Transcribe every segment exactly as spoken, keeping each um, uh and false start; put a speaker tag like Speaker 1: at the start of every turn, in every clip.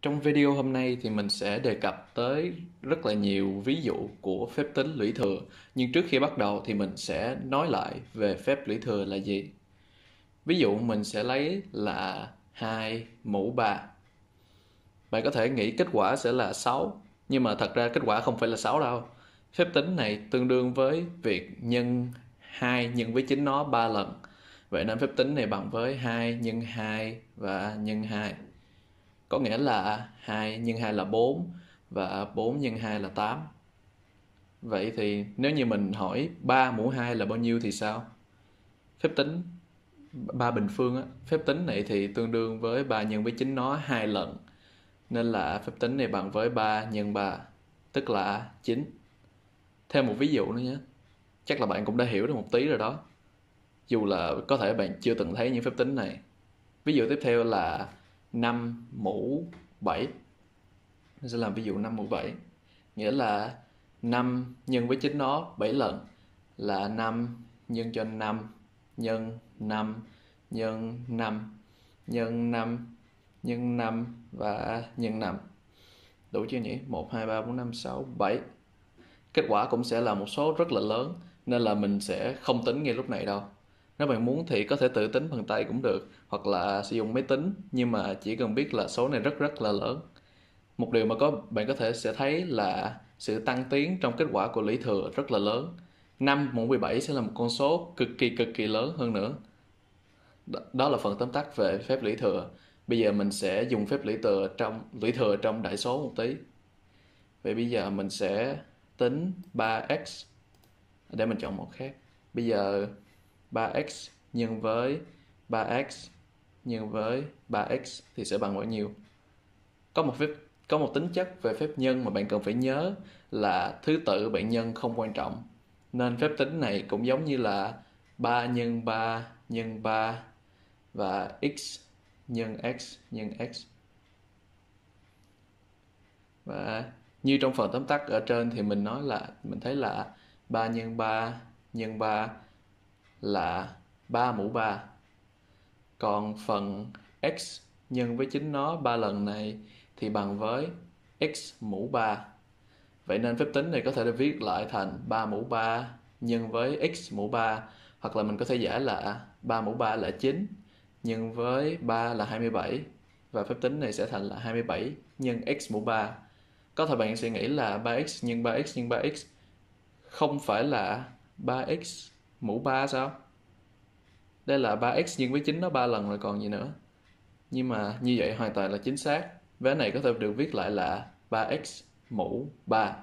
Speaker 1: Trong video hôm nay thì mình sẽ đề cập tới rất là nhiều ví dụ của phép tính lũy thừa. Nhưng trước khi bắt đầu thì mình sẽ nói lại về phép lũy thừa là gì. Ví dụ mình sẽ lấy là hai mũ ba. Bạn có thể nghĩ kết quả sẽ là sáu, nhưng mà thật ra kết quả không phải là sáu đâu. Phép tính này tương đương với việc nhân hai nhân với chính nó ba lần. Vậy nên phép tính này bằng với hai nhân hai và nhân hai. Có nghĩa là hai nhân hai là bốn và bốn nhân hai là tám. Vậy thì nếu như mình hỏi ba mũ hai là bao nhiêu thì sao? Phép tính ba bình phương á, phép tính này thì tương đương với ba nhân với chính nó hai lần. Nên là phép tính này bằng với ba nhân ba, tức là chín. Thêm một ví dụ nữa nhé. Chắc là bạn cũng đã hiểu được một tí rồi đó. Dù là có thể bạn chưa từng thấy những phép tính này. Ví dụ tiếp theo là năm mũ bảy. Mình sẽ làm ví dụ năm mũ bảy. Nghĩa là năm nhân với chính nó bảy lần là năm nhân cho năm nhân năm nhân năm nhân năm nhân năm và nhân năm. Đủ chưa nhỉ? một, hai, ba, bốn, năm, sáu, bảy. Kết quả cũng sẽ là một số rất là lớn, nên là mình sẽ không tính ngay lúc này đâu. Nếu bạn muốn thì có thể tự tính bằng tay cũng được, hoặc là sử dụng máy tính, nhưng mà chỉ cần biết là số này rất rất là lớn. Một điều mà có bạn có thể sẽ thấy là sự tăng tiến trong kết quả của lũy thừa rất là lớn. năm mũ mười bảy sẽ là một con số cực kỳ cực kỳ lớn hơn nữa. Đó là phần tóm tắt về phép lũy thừa. Bây giờ mình sẽ dùng phép lũy thừa trong lũy thừa trong đại số một tí. Vậy bây giờ mình sẽ tính ba x. Để mình chọn một khác. Bây giờ ba x nhân với ba x nhân với ba x thì sẽ bằng bao nhiêu? Có một phép có một tính chất về phép nhân mà bạn cần phải nhớ là thứ tự bạn nhân không quan trọng. Nên phép tính này cũng giống như là ba nhân ba nhân ba và x nhân x nhân x. Và như trong phần tóm tắt ở trên thì mình nói là mình thấy là ba nhân ba nhân ba là ba mũ ba. Còn phần x nhân với chính nó ba lần này thì bằng với x mũ ba. Vậy nên phép tính này có thể được viết lại thành ba mũ ba nhân với x mũ ba, hoặc là mình có thể giải là ba mũ ba là chín nhân với ba là hai mươi bảy, và phép tính này sẽ thành là hai mươi bảy nhân x mũ ba. Có thể bạn sẽ nghĩ là ba x nhân ba x nhân ba x không phải là ba x mũ ba sao? Đây là ba x nhân với chính nó ba lần rồi còn gì nữa. Nhưng mà như vậy hoàn toàn là chính xác. Vế này có thể được viết lại là ba x mũ ba.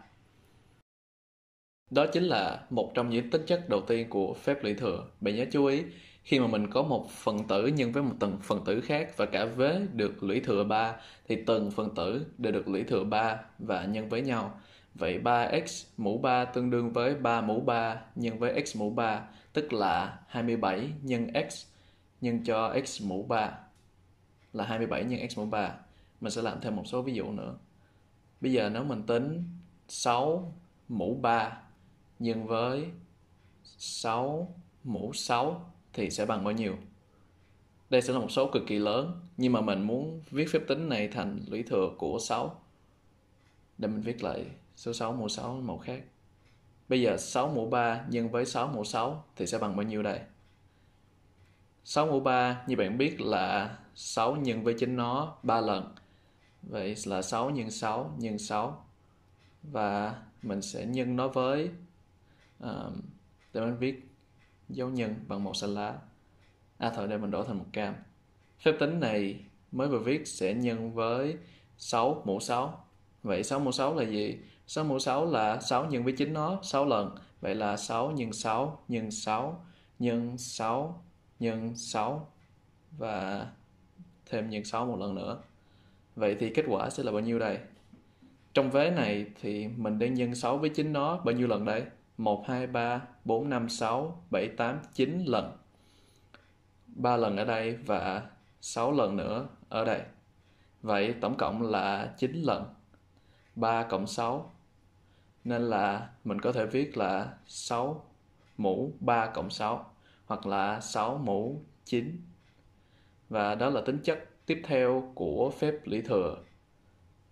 Speaker 1: Đó chính là một trong những tính chất đầu tiên của phép lũy thừa. Bạn nhớ chú ý, khi mà mình có một phần tử nhân với một từng phần tử khác và cả vế được lũy thừa ba, thì từng phần tử đều được lũy thừa ba và nhân với nhau. Vậy ba x mũ ba tương đương với ba mũ ba nhân với x mũ ba, tức là hai mươi bảy nhân x nhân cho x mũ ba là hai mươi bảy nhân x mũ ba. Mình sẽ làm thêm một số ví dụ nữa. Bây giờ nếu mình tính sáu mũ ba nhân với sáu mũ sáu thì sẽ bằng bao nhiêu? Đây sẽ là một số cực kỳ lớn, nhưng mà mình muốn viết phép tính này thành lũy thừa của sáu. Để mình viết lại số sáu mũ sáu màu khác. Bây giờ sáu mũ ba nhân với sáu mũ sáu thì sẽ bằng bao nhiêu đây? sáu mũ ba như bạn biết là sáu nhân với chính nó ba lần. Vậy là sáu nhân sáu nhân sáu. Và mình sẽ nhân nó với uh, để mình viết dấu nhân bằng màu xanh lá. À thôi, để mình đổi thành một cam. Phép tính này mới vừa viết sẽ nhân với sáu mũ sáu. Vậy sáu mũ sáu là gì? sáu mũ sáu là sáu nhân với chính nó sáu lần. Vậy là sáu nhân sáu nhân sáu nhân sáu nhân sáu và thêm nhân sáu một lần nữa. Vậy thì kết quả sẽ là bao nhiêu đây? Trong vế này thì mình đang nhân sáu với chính nó bao nhiêu lần đây? một, hai, ba, bốn, năm, sáu, bảy, tám, chín lần. ba lần ở đây và sáu lần nữa ở đây. Vậy tổng cộng là chín lần. ba cộng sáu. Nên là mình có thể viết là sáu mũ ba cộng sáu, hoặc là sáu mũ chín. Và đó là tính chất tiếp theo của phép lũy thừa.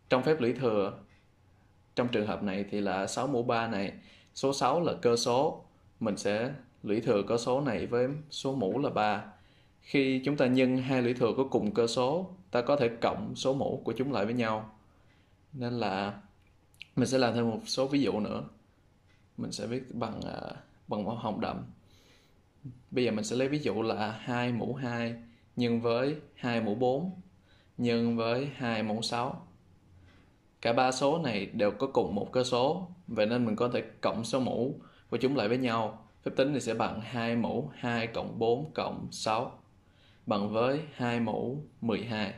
Speaker 1: trong phép lũy thừa, trong trường hợp này thì là sáu mũ ba này, số sáu là cơ số, mình sẽ lũy thừa cơ số này với số mũ là ba. Khi chúng ta nhân hai lũy thừa có cùng cơ số, ta có thể cộng số mũ của chúng lại với nhau. Nên là mình sẽ làm thêm một số ví dụ nữa. Mình sẽ viết bằng uh, bằng màu hồng đậm. Bây giờ mình sẽ lấy ví dụ là hai mũ hai nhân với hai mũ bốn nhân với hai mũ sáu. Cả ba số này đều có cùng một cơ số, vậy nên mình có thể cộng số mũ của chúng lại với nhau. Phép tính này sẽ bằng hai mũ hai cộng bốn cộng sáu bằng với hai mũ mười hai.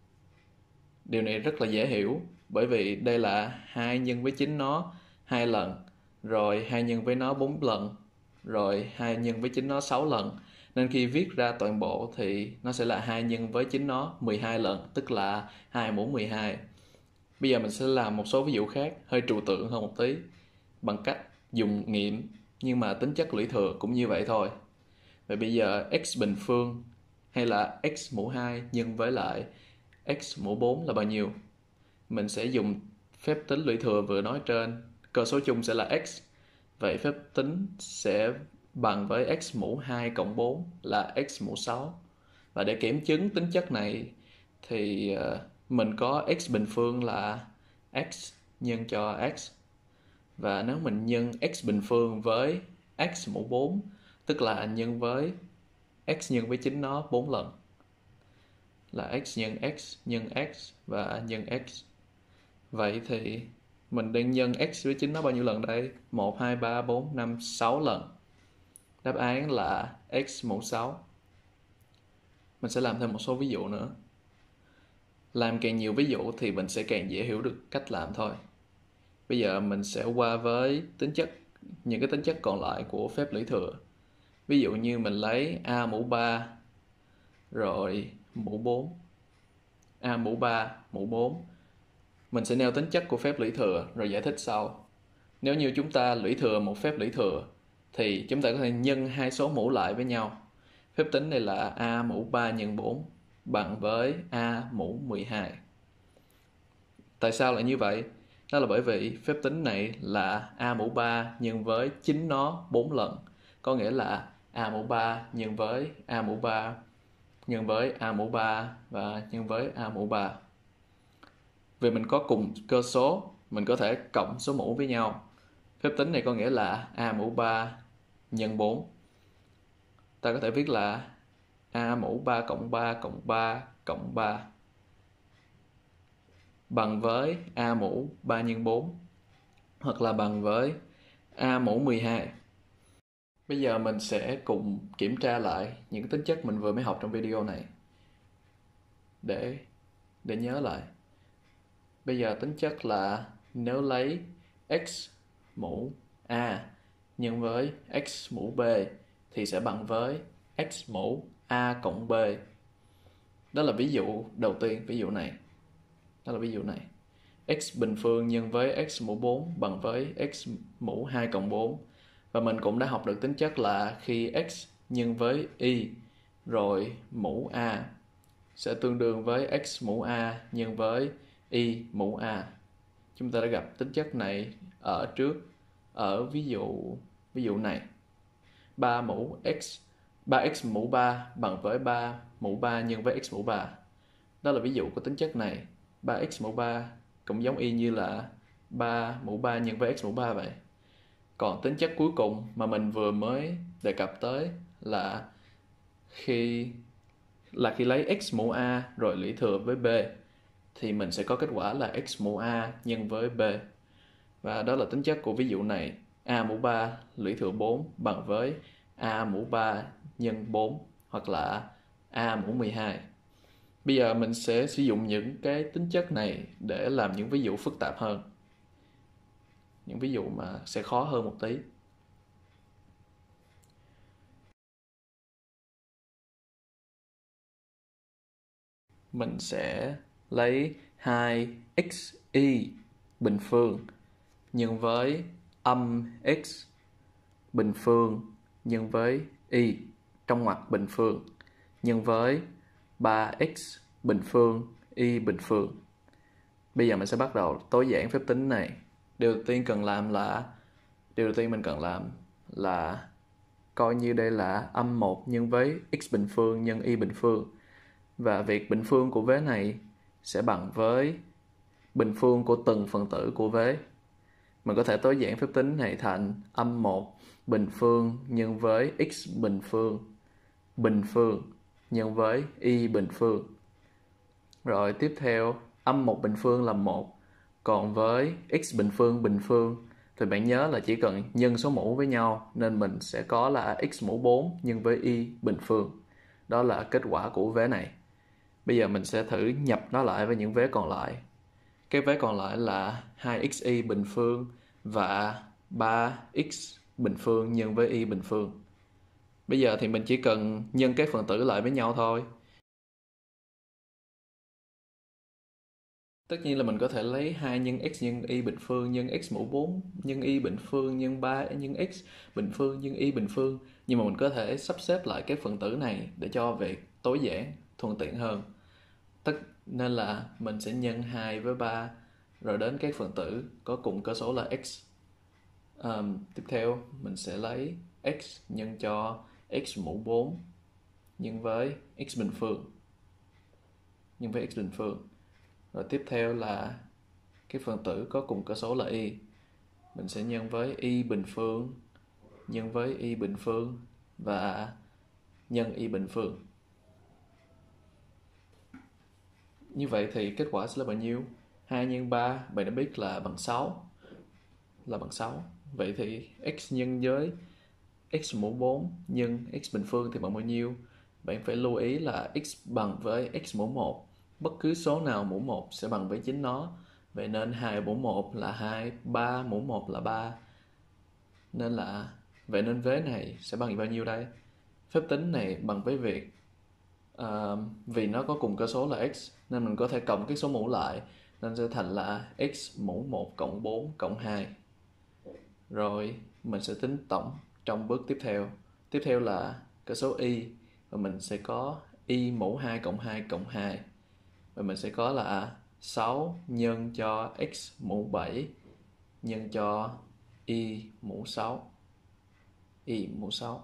Speaker 1: Điều này rất là dễ hiểu, bởi vì đây là hai nhân với chính nó hai lần, rồi hai nhân với nó bốn lần, rồi hai nhân với chính nó sáu lần. Nên khi viết ra toàn bộ thì nó sẽ là hai nhân với chính nó mười hai lần, tức là hai mũ mười hai. Bây giờ mình sẽ làm một số ví dụ khác, hơi trừu tượng hơn một tí, bằng cách dùng nghiệm, nhưng mà tính chất lũy thừa cũng như vậy thôi. Vậy bây giờ x bình phương hay là x mũ hai nhân với lại x mũ bốn là bao nhiêu? Mình sẽ dùng phép tính lũy thừa vừa nói trên, cơ số chung sẽ là x. Vậy phép tính sẽ bằng với x mũ hai cộng bốn là x mũ sáu. Và để kiểm chứng tính chất này thì mình có x bình phương là x nhân cho x. Và nếu mình nhân x bình phương với x mũ bốn, tức là nhân với x nhân với chính nó bốn lần, là x nhân x nhân x và nhân x. Vậy thì mình đang nhân x với chính nó bao nhiêu lần đây? một, hai, ba, bốn, năm, sáu lần. Đáp án là x mũ sáu. Mình sẽ làm thêm một số ví dụ nữa. Làm càng nhiều ví dụ thì mình sẽ càng dễ hiểu được cách làm thôi. Bây giờ mình sẽ qua với tính chất, những cái tính chất còn lại của phép lũy thừa. Ví dụ như mình lấy a mũ ba rồi mũ bốn. A mũ ba mũ bốn. Mình sẽ nêu tính chất của phép lũy thừa rồi giải thích sau. Nếu như chúng ta lũy thừa một phép lũy thừa thì chúng ta có thể nhân hai số mũ lại với nhau. Phép tính này là a mũ ba nhân bốn bằng với a mũ mười hai. Tại sao lại như vậy? Đó là bởi vì phép tính này là a mũ ba nhân với chính nó bốn lần. Có nghĩa là a mũ ba nhân với a mũ ba nhân với a mũ ba và nhân với a mũ ba. Vì mình có cùng cơ số, mình có thể cộng số mũ với nhau. Phép tính này có nghĩa là a mũ ba nhân bốn. Ta có thể viết là a mũ ba cộng ba cộng ba cộng ba bằng với a mũ ba nhân bốn, hoặc là bằng với a mũ mười hai. Bây giờ mình sẽ cùng kiểm tra lại những tính chất mình vừa mới học trong video này để, để nhớ lại. Bây giờ tính chất là nếu lấy x mũ a nhân với x mũ b thì sẽ bằng với x mũ a cộng b. Đó là ví dụ đầu tiên, ví dụ này. Đó là ví dụ này. X bình phương nhân với x mũ bốn bằng với x mũ hai cộng bốn. Và mình cũng đã học được tính chất là khi x nhân với y rồi mũ a sẽ tương đương với x mũ a nhân với y mũ a. Chúng ta đã gặp tính chất này ở trước, ở ví dụ ví dụ này. ba mũ x, ba x mũ ba bằng với ba mũ ba nhân với x mũ ba. Đó là ví dụ của tính chất này. ba x mũ ba cũng giống y như là ba mũ ba nhân với x mũ ba vậy. Còn tính chất cuối cùng mà mình vừa mới đề cập tới là khi là khi lấy x mũ a rồi lũy thừa với b thì mình sẽ có kết quả là x mũ a nhân với b. Và đó là tính chất của ví dụ này. A mũ ba lũy thừa bốn bằng với a mũ ba nhân bốn, hoặc là a mũ mười hai. Bây giờ mình sẽ sử dụng những cái tính chất này để làm những ví dụ phức tạp hơn. Những ví dụ mà sẽ khó hơn một tí. Mình sẽ lấy hai x y bình phương nhân với âm x bình phương nhân với y trong ngoặc bình phương nhân với ba x bình phương y bình phương. Bây giờ mình sẽ bắt đầu tối giản phép tính này. Điều đầu tiên cần làm là Điều đầu tiên mình cần làm là coi như đây là âm một nhân với x bình phương nhân y bình phương. Và việc bình phương của vế này sẽ bằng với bình phương của từng phần tử của vế. Mình có thể tối giản phép tính này thành âm một bình phương nhân với x bình phương bình phương nhân với y bình phương. Rồi tiếp theo, âm một bình phương là một, còn với x bình phương bình phương thì bạn nhớ là chỉ cần nhân số mũ với nhau, nên mình sẽ có là x mũ bốn nhân với y bình phương. Đó là kết quả của vế này. Bây giờ mình sẽ thử nhập nó lại với những vế còn lại. Cái vế còn lại là hai x y bình phương và ba x bình phương nhân với y bình phương. Bây giờ thì mình chỉ cần nhân các phần tử lại với nhau thôi. Tất nhiên là mình có thể lấy hai nhân x nhân y bình phương nhân x mũ bốn nhân y bình phương nhân ba nhân x bình phương nhân y bình phương. Nhưng mà mình có thể sắp xếp lại các phần tử này để cho việc tối giản thuận tiện hơn. Tất nên là mình sẽ nhân hai với ba, rồi đến các phần tử có cùng cơ số là x. Um, tiếp theo mình sẽ lấy x nhân cho x mũ bốn nhân với x bình phương nhân với x bình phương. Rồi tiếp theo là cái phần tử có cùng cơ số là y. Mình sẽ nhân với y bình phương nhân với y bình phương và nhân y bình phương. Như vậy thì kết quả sẽ là bao nhiêu? hai nhân ba, bạn đã biết là bằng sáu. Là bằng sáu. Vậy thì x nhân với x mũ bốn nhân x bình phương thì bằng bao nhiêu? Bạn phải lưu ý là x bằng với x mũ một. Bất cứ số nào mũ một sẽ bằng với chính nó. Vậy nên hai mũ một là hai, ba mũ một là ba. Nên là vậy nên vế này sẽ bằng bao nhiêu đây? Phép tính này bằng với việc uh, vì nó có cùng cơ số là x nên mình có thể cộng các số mũ lại, nên sẽ thành là x mũ một cộng bốn cộng hai. Rồi mình sẽ tính tổng trong bước tiếp theo. Tiếp theo là cơ số y, và mình sẽ có y mũ hai cộng hai cộng hai. Và mình sẽ có là sáu nhân cho x mũ bảy nhân cho y mũ sáu. Y mũ sáu.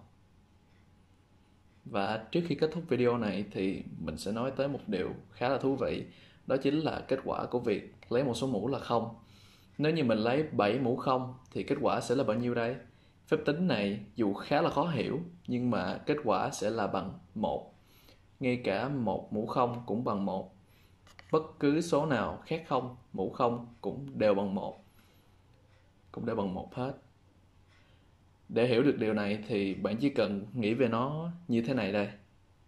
Speaker 1: Và trước khi kết thúc video này thì mình sẽ nói tới một điều khá là thú vị. Đó chính là kết quả của việc lấy một số mũ là không. Nếu như mình lấy bảy mũ không thì kết quả sẽ là bao nhiêu đây? Phép tính này dù khá là khó hiểu, nhưng mà kết quả sẽ là bằng một. Ngay cả một mũ không cũng bằng một. Bất cứ số nào khác không, mũ không cũng đều bằng một. Cũng đều bằng một hết. Để hiểu được điều này thì bạn chỉ cần nghĩ về nó như thế này đây.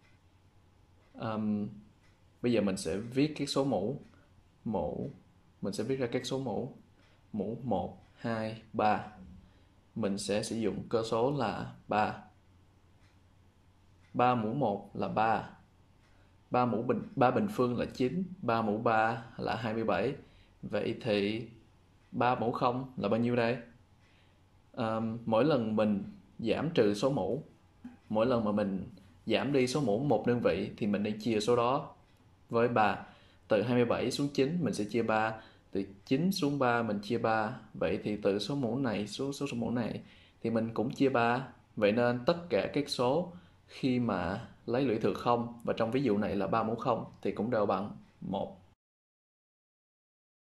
Speaker 1: Um, bây giờ mình sẽ viết các số mũ. Mũ, mình sẽ viết ra các số mũ. Mũ một, hai, ba. Mình sẽ sử dụng cơ số là ba. ba mũ một là ba. ba mũ bình ba bình phương là chín, ba mũ ba là hai mươi bảy. Vậy thì ba mũ không là bao nhiêu đây? À, mỗi lần mình giảm trừ số mũ, mỗi lần mà mình giảm đi số mũ một đơn vị thì mình nên chia số đó với ba. Từ hai mươi bảy xuống chín mình sẽ chia ba, từ chín xuống ba mình chia ba. Vậy thì từ số mũ này xuống số, số mũ này thì mình cũng chia ba. Vậy nên tất cả các số khi mà lấy lũy thừa không, và trong ví dụ này là ba mũ không, thì cũng đều bằng một.